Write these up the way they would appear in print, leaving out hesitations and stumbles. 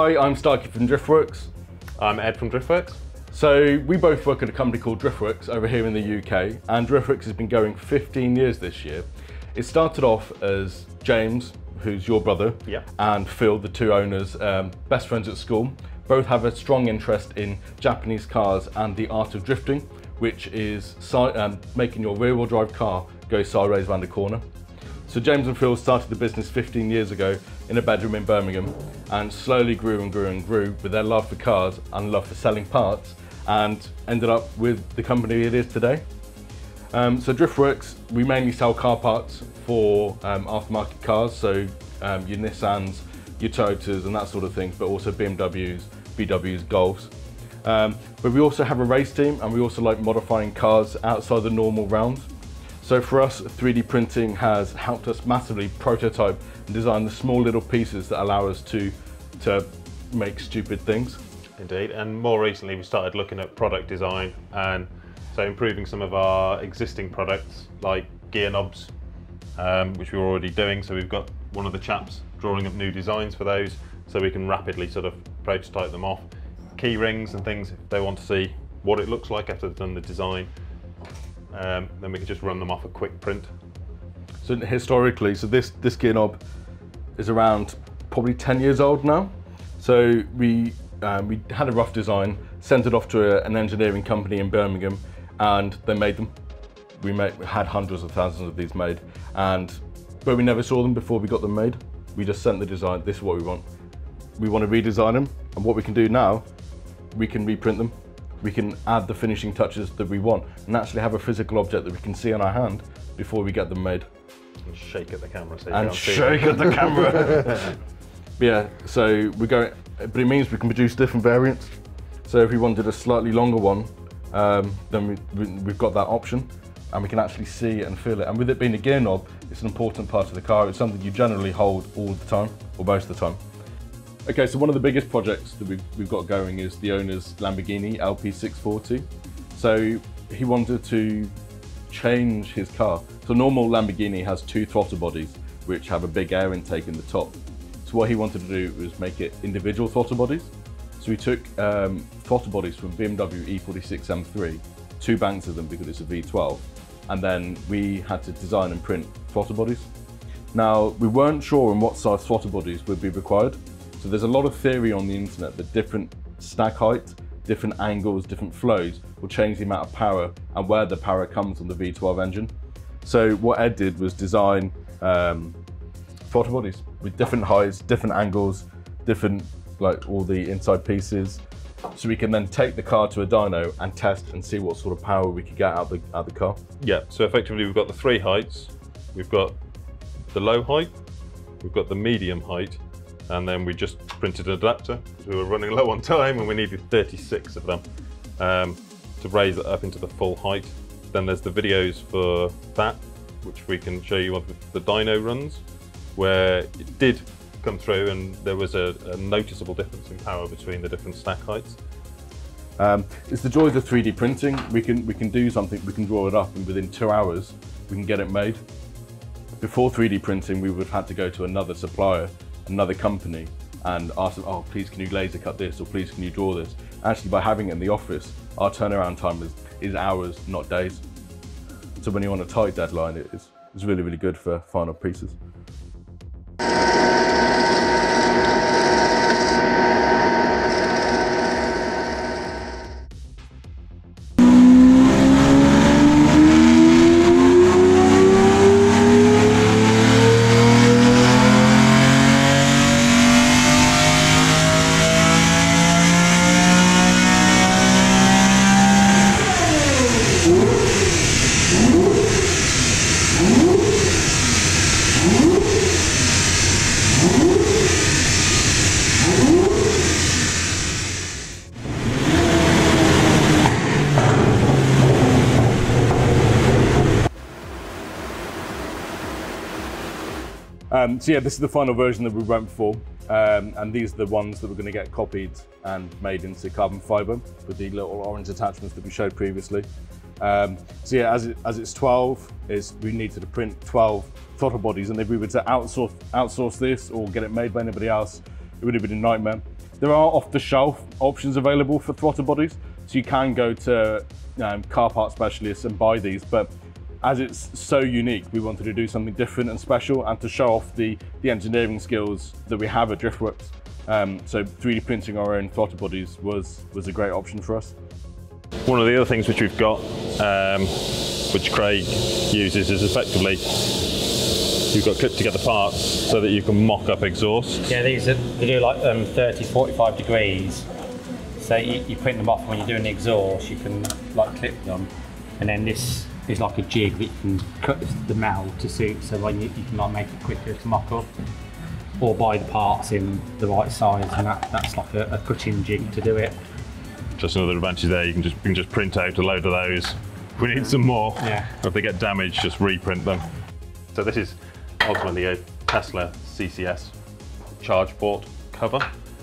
Hi, I'm Starkey from Driftworks. I'm Ed from Driftworks. So we both work at a company called Driftworks over here in the UK, and Driftworks has been going 15 years this year. It started off as James, who's your brother, and Phil, the two owners, best friends at school. Both have a strong interest in Japanese cars and the art of drifting, which is making your rear-wheel drive car go sideways around a corner. So James and Phil started the business 15 years ago in a bedroom in Birmingham, and slowly grew and grew and grew with their love for cars and love for selling parts, and ended up with the company it is today. So Driftworks, we mainly sell car parts for aftermarket cars, so your Nissans, your Toyotas and that sort of thing, but also BMWs, VWs, Golfs. But we also have a race team, and we also like modifying cars outside the normal rounds. So for us, 3D printing has helped us massively prototype and design the small little pieces that allow us to make stupid things. Indeed, and more recently we started looking at product design, and so improving some of our existing products like gear knobs, which we were already doing. So we've got one of the chaps drawing up new designs for those, so we can rapidly sort of prototype them off. Key rings and things, if they want to see what it looks like after they've done the design. Then we can just run them off a quick print. So historically, this gear knob is around probably 10 years old now. So we had a rough design, sent it off to an engineering company in Birmingham, and they made them. We had hundreds of thousands of these made, but we never saw them before we got them made. We just sent the design, this is what we want. We want to redesign them, and what we can do now, we can reprint them. We can add the finishing touches that we want and actually have a physical object that we can see on our hand before we get them made. And shake at the camera. So and shake at the camera. Yeah, so but it means we can produce different variants. So if we wanted a slightly longer one, then we've got that option, and we can actually see it and feel it. And with it being a gear knob, it's an important part of the car. It's something you generally hold all the time, or most of the time. Okay, so one of the biggest projects that we've got going is the owner's Lamborghini LP640. So he wanted to change his car. So normal Lamborghini has two throttle bodies, which have a big air intake in the top. So what he wanted to do was make it individual throttle bodies. So we took throttle bodies from BMW E46 M3, two banks of them because it's a V12, and then we had to design and print throttle bodies. Now, we weren't sure on what size throttle bodies would be required. So there's a lot of theory on the internet that different stack height, different angles, different flows will change the amount of power and where the power comes on the V12 engine. So what Ed did was design throttle bodies with different heights, different angles, different, like all the inside pieces. So we can then take the car to a dyno and test and see what sort of power we could get out the car. Yeah, so effectively we've got the three heights. We've got the low height, we've got the medium height, and then we just printed an adapter because we were running low on time and we needed 36 of them to raise it up into the full height. Then there's the videos for that, which we can show you on the dyno runs, where it did come through and there was a noticeable difference in power between the different stack heights. It's the joy of the 3D printing. We can do something, we can draw it up, and within 2 hours we can get it made. Before 3D printing, we would have had to go to another supplier, another company, and ask them, oh, please can you laser cut this, or please can you draw this? Actually, by having it in the office, our turnaround time is hours, not days. So when you're on a tight deadline, it's really, really good for final pieces. So yeah, this is the final version that we went for, and these are the ones that we're going to get copied and made into carbon fibre with the little orange attachments that we showed previously. So yeah, as it's 12, we needed to print 12 throttle bodies, and if we were to outsource this or get it made by anybody else, it would have been a nightmare. There are off-the-shelf options available for throttle bodies, so you can go to car part specialists and buy these, but as it's so unique, we wanted to do something different and special and to show off the engineering skills that we have at Driftworks. So 3D printing our own throttle bodies was a great option for us. One of the other things which we've got, which Craig uses, is effectively you've got clipped together parts so that you can mock up exhaust. Yeah, they do like 30, 45 degrees. So you print them off when you're doing the exhaust, you can like clip them. And then this is like a jig that you can cut the metal to suit, so when you can like make it quicker to mock up. Or buy the parts in the right size, and that's like a cutting jig to do it. Just another advantage there, you can just print out a load of those. If we need some more, or if they get damaged, just reprint them. So this is ultimately a Tesla CCS charge port cover.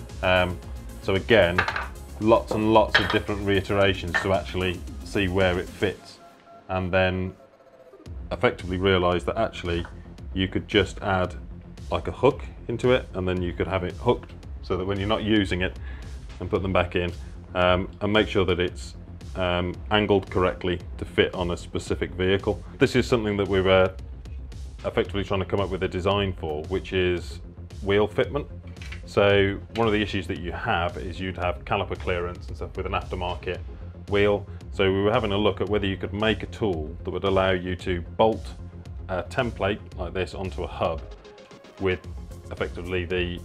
So again, lots and lots of different reiterations to actually see where it fits, and then effectively realise that actually you could just add like a hook into it, and then you could have it hooked so that when you're not using it, and put them back in, and make sure that it's angled correctly to fit on a specific vehicle. This is something that we were effectively trying to come up with a design for, which is wheel fitment. So one of the issues that you have is you'd have caliper clearance and stuff with an aftermarket wheel. So we were having a look at whether you could make a tool that would allow you to bolt a template like this onto a hub with effectively the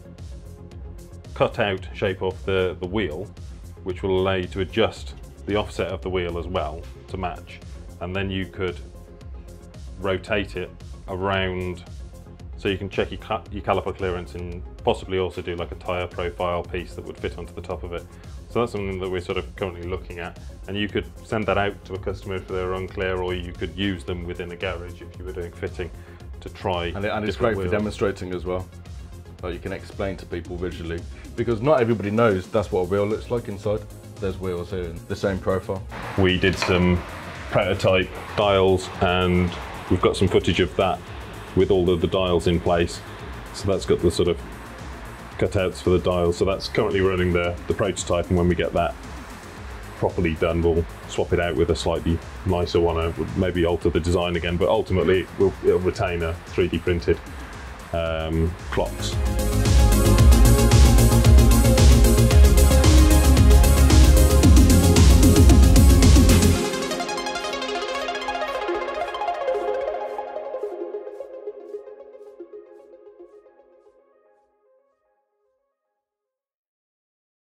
cut-out shape of the wheel, which will allow you to adjust the offset of the wheel as well to match, and then you could rotate it around so you can check your caliper clearance and possibly also do like a tyre profile piece that would fit onto the top of it. So that's something that we're sort of currently looking at, and you could send that out to a customer if they're unclear, or you could use them within a garage if you were doing fitting to try. And it's great for demonstrating as well. Like you can explain to people visually, because not everybody knows that's what a wheel looks like inside. There's wheels here in the same profile. We did some prototype dials, and we've got some footage of that with all of the dials in place. So that's got the sort of cutouts for the dials. So that's currently running the prototype, and when we get that properly done, we'll swap it out with a slightly nicer one, maybe alter the design again, but ultimately it'll retain a 3D printed clocks.